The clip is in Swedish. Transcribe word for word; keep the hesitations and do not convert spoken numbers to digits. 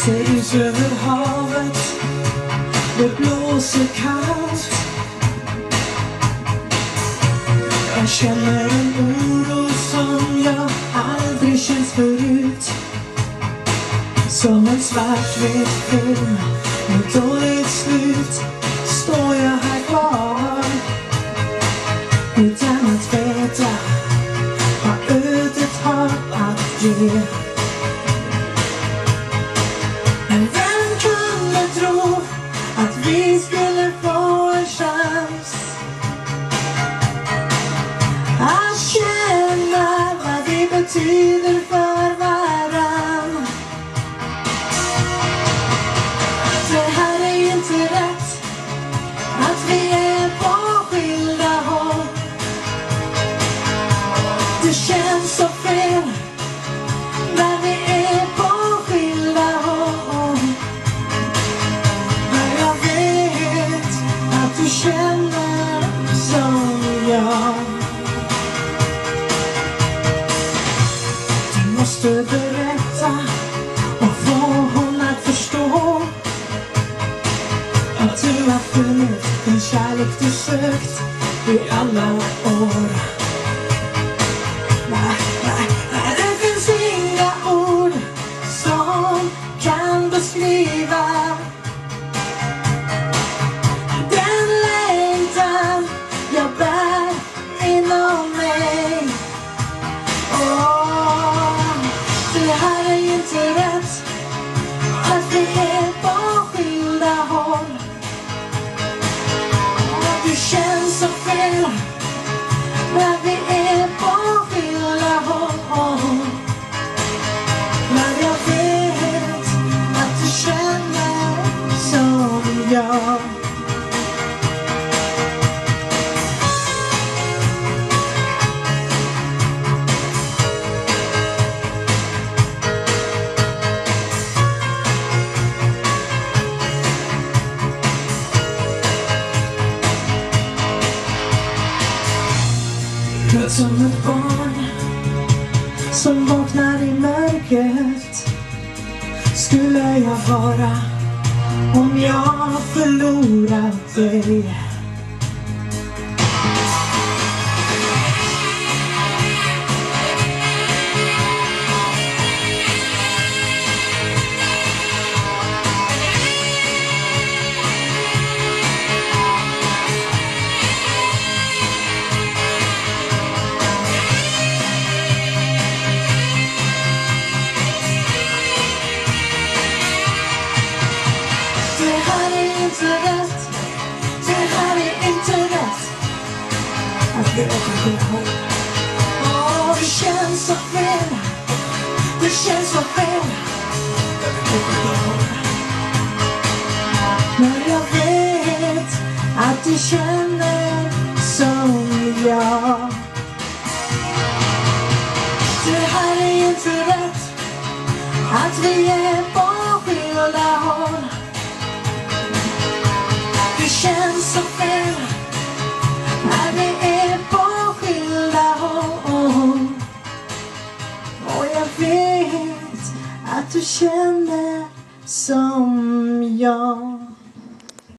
ser ut över havet, det blåser kallt. Jag känner en oro som jag aldrig känt förut. Som en svartvit film med dåligt slut står jag här kvar utan att veta vad ödet har att ge. Men vem kunde tro att vi skulle få en chans att känna vad vi betyder för varann. Det här är inte rätt, att vi är på skilda håll. Det känns så fel när vi är på skilda håll. Men jag vet att du känner som jag. Du måste berätta och få hon att förstå att du har funnit den kärlek du sökt i alla år. Nej, nej, nej, det finns inga ord som kan beskriva den längtan jag bär inom mig. Åh, det här är inte rätt, att vi är på skilda håll. Det känns så fel när vi är på skilda håll. Men jag vet att du känner som jag. Jag som ett barn som vaknar i mörkret skulle jag vara om jag förlorat dig. Det här är inte rätt, det här är inte rätt, att vi är på skilda håll. Åh, det känns så fel, det känns så fel, att vi är på skilda håll. Men jag vet att du känner som jag. Det här är inte rätt, att vi är på skilda håll. Det känns så fel när vi är på skilda håll. Och jag vet att du känner som jag.